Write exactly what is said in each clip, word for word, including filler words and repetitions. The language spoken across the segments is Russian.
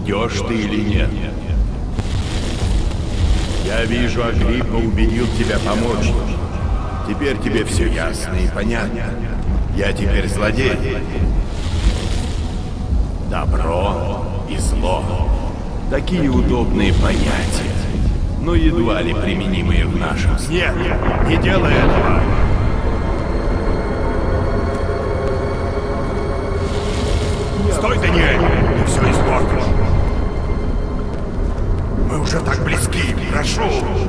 придешь ты или нет. Я вижу, Агриппа убедил тебя помочь. Теперь тебе все ясно и понятно. Я теперь злодей. Добро и зло. Такие удобные понятия, но едва ли применимые в нашем случае. Нет, не делай этого! Стой, Даниэль! Ты все испортишь! Мы уже так близки, прошу!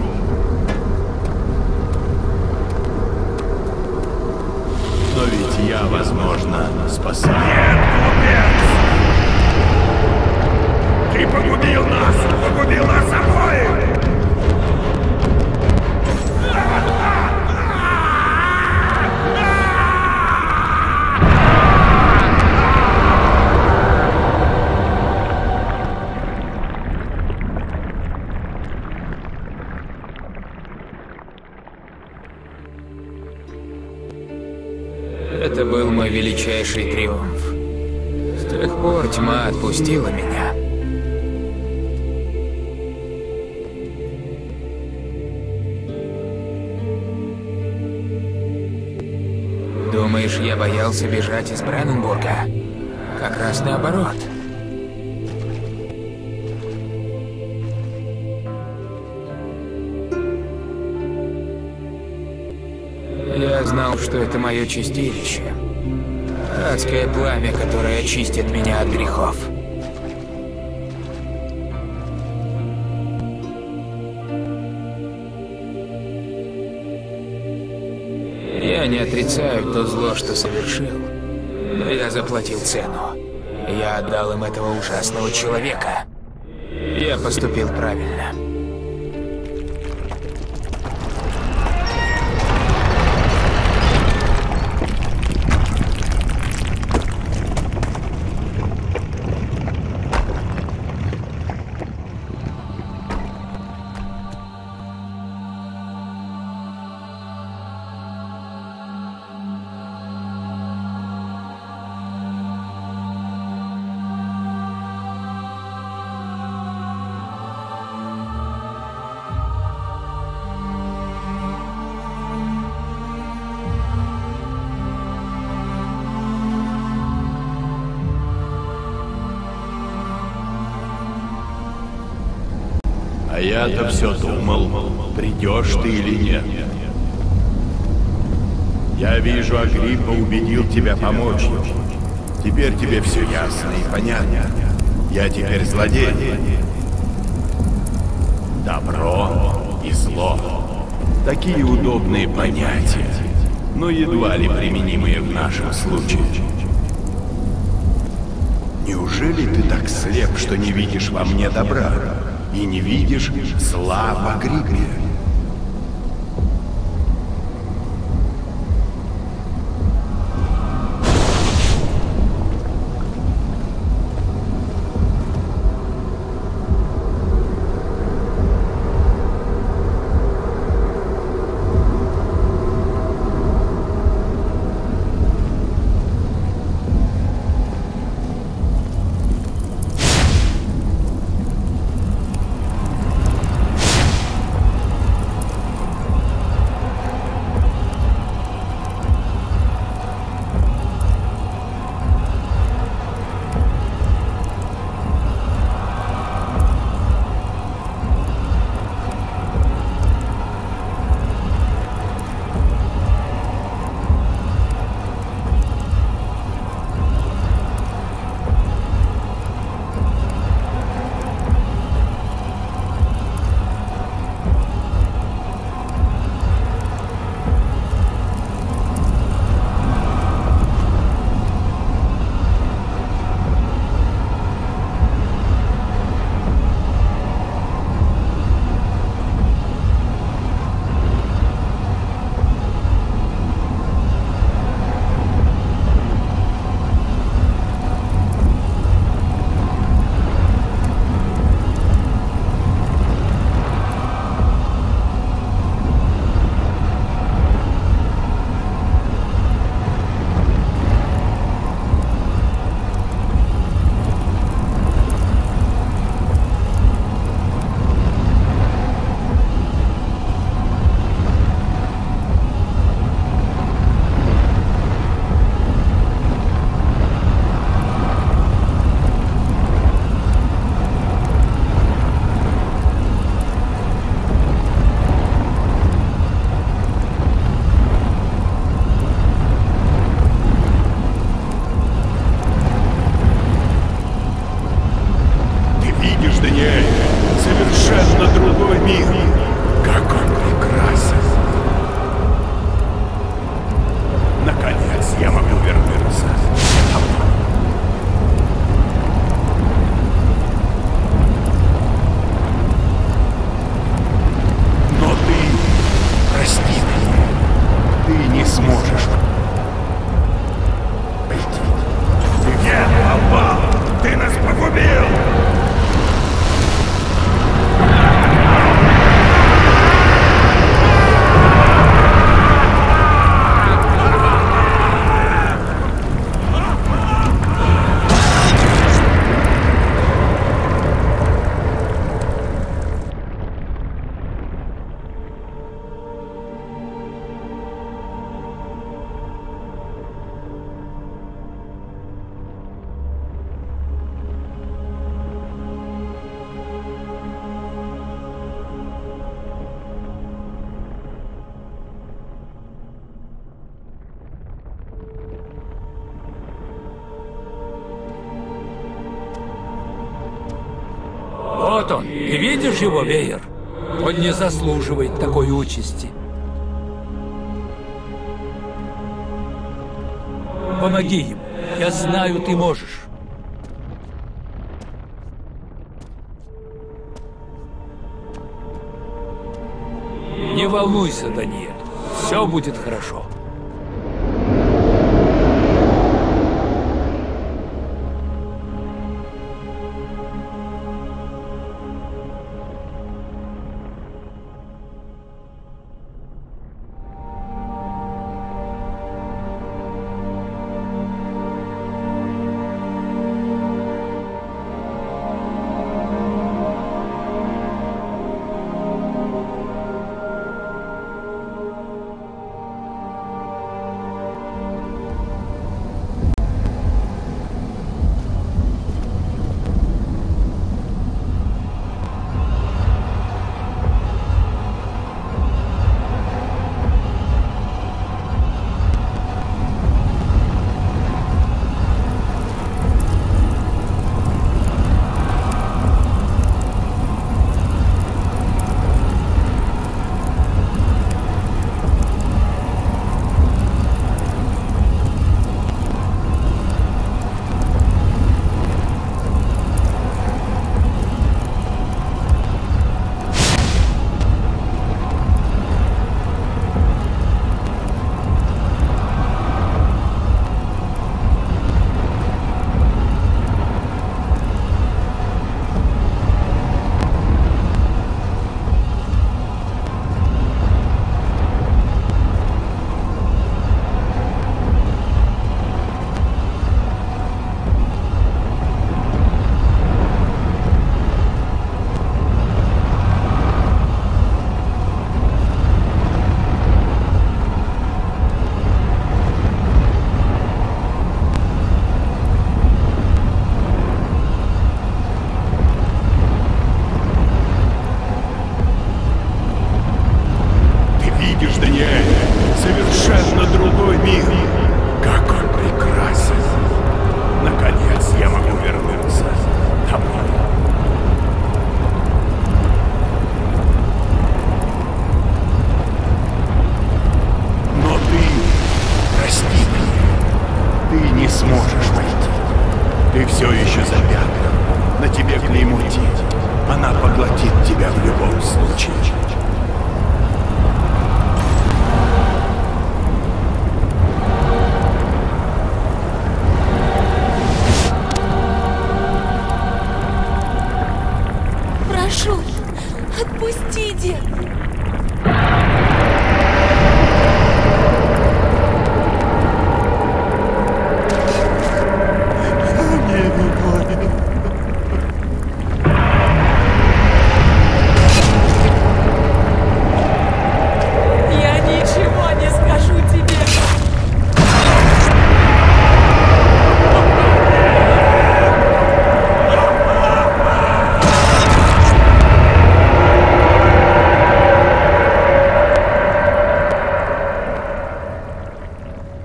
Но ведь я, возможно, спасаю. Нет, глупец! Ты погубил нас! Погубил нас обоих! Это был мой величайший триумф. С тех пор тьма отпустила меня. Думаешь, я боялся бежать из Бренненбурга? Как раз наоборот. Я знал, что это мое чистилище. Адское пламя, которое очистит меня от грехов. Я не отрицаю то зло, что совершил, но я заплатил цену. Я отдал им этого ужасного человека. Я поступил правильно. А я-то все думал, придешь ты или нет. Я вижу, Агриппа убедил тебя помочь. Теперь тебе все ясно и понятно. Я теперь злодей. Добро и зло. Такие удобные понятия, но едва ли применимые в нашем случае. Неужели ты так слеп, что не видишь во мне добра? И не видишь зла в Агриппе? видишь, Даниэль? Совершенно другой мир. Как он прекрасен. Наконец я могу вернуться. Но ты, прости меня, ты не сможешь пойти. Ты где попал? Ты нас погубил! Вот он. Ты видишь его, Веер? Он не заслуживает такой участи. Помоги ему. Я знаю, ты можешь. Не волнуйся, Даниэль. Все будет хорошо.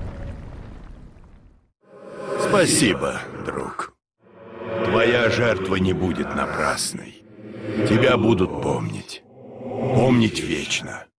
Спасибо, друг. Твоя жертва служба не будет напрасной. Тебя будут помнить. Помнить вечно.